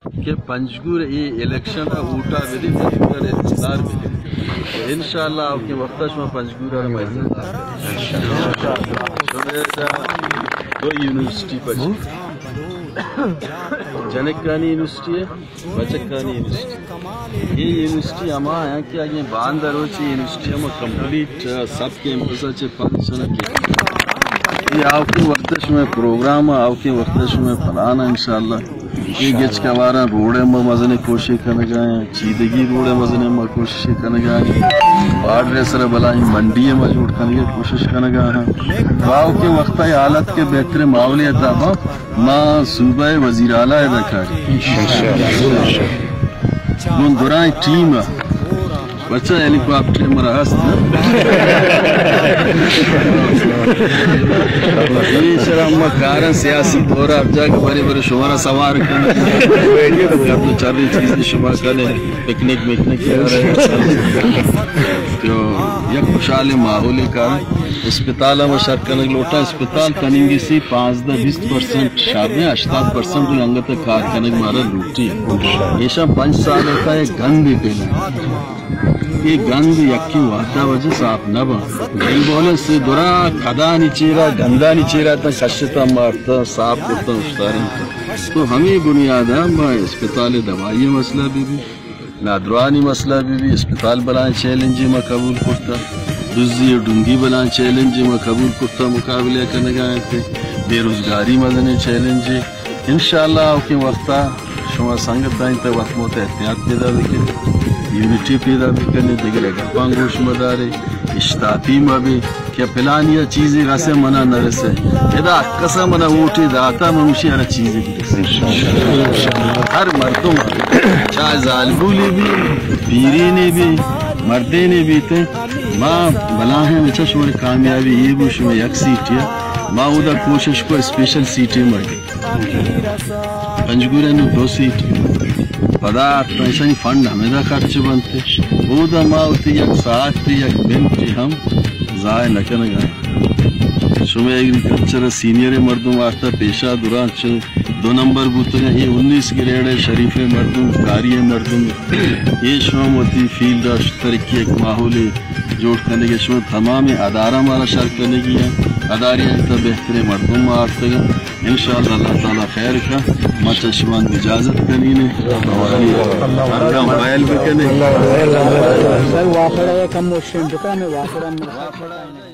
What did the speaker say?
کہ پنجگور یہ الیکشن اوٹا بھی پنجگور اقتدار بھی انشاءاللہ آپ کے وقت میں پنجگور دو یونیورسٹی پر جنکانی یونیورسٹی ہے بچکانی یونیورسٹی یہ یونیورسٹی ہما ہے کہ یہ باندر ہو چی یونیورسٹی ہم کمپلیٹ سب کیمپس اچھے 5 سنہ کی یہ آپ کے وقت میں پروگرام آپ کے وقت میں پلانا انشاءاللہ یہ گچ کبارا روڑے میں مزنے کوشش کرنے گئے چیدگی روڑے مزنے میں کوشش کرنے گئے باڑ ریسر بلائی منڈی میں جوڑ کرنے کوشش کرنے گئے واؤ کے وقت حالت کے بہتر معاملے تھا ماں صوبہ وزیر اعلیٰ رکھا من دوران ٹیم بچہ ہیلی کاپٹر مرحس یہ شرم کارن سیاسی دورہ اب جا کے بڑے بڑے شمارہ سوار کرنے اپنے چار رہی چیزیں شمار کرنے پکنک میکنک کیا رہے تو یک خوشحال ماحولی کارن اسپتال میں شرک کرنے لوٹا اسپتال کننگی سی 5-20% شادیں 80% بھی انگت کار کرنے مارا لوٹی ہے یہ شاہ 5 سال ہوتا ہے گندی پینا یہ گند یکی وعدہ وجہ صاحب نبا گل بولے سے دورا کھدا نہیں چیرا گندہ نہیں چیرا تا کشتا مارتا صاحب کرتا اشتاری تو ہمیں بنیاد ہے اسپتال دوائی مسئلہ بھی نادروانی مسئلہ بھی اسپتال بلائیں چیلنجی میں قبول کرتا دزی ڈنگی بلائیں چیلنجی میں قبول کرتا مقابلے کرنے گئے تھے بے روزگاری مزنے چیلنجی انشاءاللہ آپ کے وقتہ شما سنگت دائیں تا وقت موت احتیاط پیدا بکر یونٹی پیدا بھی کرنے دیگر گپان گوش مدارے اشتاطی میں بھی کیا پلان یا چیزیں رسے منع نہ رسے ادا کسا منع اوٹی داتا منوشی ہر چیزیں ہر مردوں چاہے ظالبولی بھی پیرینے بھی مردینے بھی تھے ماں بلاہیں میں چشمہ کامیابی یہ بھی شما یک سیٹ ہے ماں ادا کوشش کو اسپیشل سیٹیں مردی پنجگورے نے 2 سیٹ پدا پیسانی فنڈ ہمیں دا خرچ بنتے او دا ماں ہوتی یک ساعت تی یک بنتی ہم ضائع نکنے گئے شما ایگریکلچر سینئر مردم آتا پیشہ دوران 2 نمبر بوتے ہیں یہ 19 گریڈ شریف مردم کاری مردم یہ شما ہوتی فیلڈ ترقی ایک ماحول جوڑ کرنے کے شما تمام ادارہ ہمارا شرک کرنے کی ہے اداریاں تا بہتر مردم میں آتے گا انشاءاللہ اللہ تعالیٰ خیر کا مچا شمان اجازت کرنی نے ہم فائل بھی کرنے